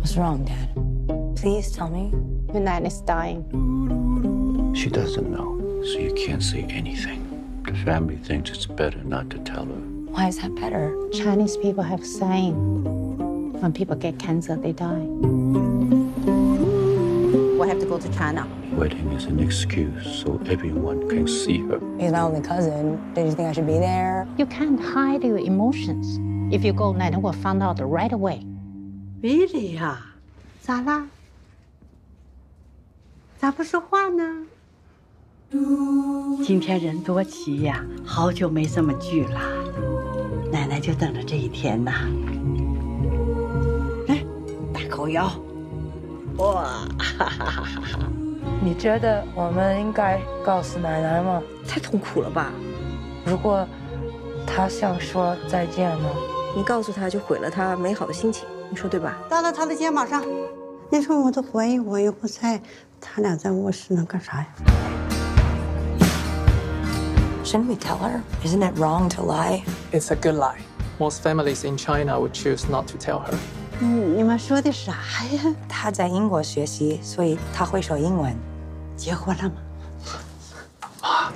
What's wrong, Dad? Please tell me. Your nan is dying. She doesn't know, so you can't say anything. The family thinks it's better not to tell her. Why is that better? Chinese people have saying, when people get cancer, they die. We have to go to China. Wedding is an excuse so everyone can see her. He's my only cousin. Did you think I should be there? You can't hide your emotions. If you go, 奶奶 will find out right away. Really 呀？咋啦？咋不说话呢？今天人多齐呀，好久没这么聚了，奶奶就等着这一天呐。来，大口咬，哇，哈哈哈哈！ 你觉得我们应该告诉奶奶吗？ 太痛苦了吧？ 如果她想说再见呢？ 你告诉她就毁了她美好的心情，你说对吧？ 搭到她的肩膀上。你说我都怀疑我又不在，他俩在卧室能干啥呀？ Shouldn't we tell her? Isn't it wrong to lie? It's a good lie. Most families in China would choose not to tell her. 你们说的啥呀？ 她在英国学习，所以她会说英文。 结婚了吗？ 妈。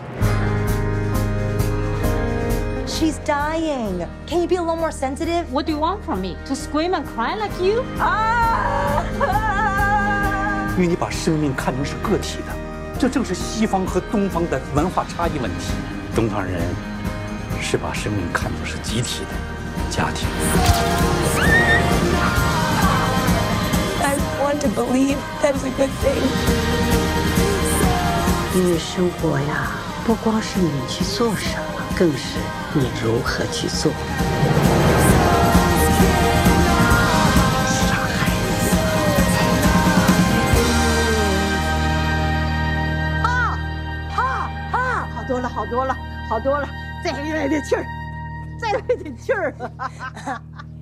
She's dying. Can you be a little more sensitive? What do you want from me? To scream and cry like you? 因为你把生命看成是个体的，这正是西方和东方的文化差异问题。东方人是把生命看作是集体的家庭。 I want to believe that's a good thing. 因为生活呀，不光是你去做什么，更是你如何去做。 好多了，好多了，再来点气儿，再来点气儿。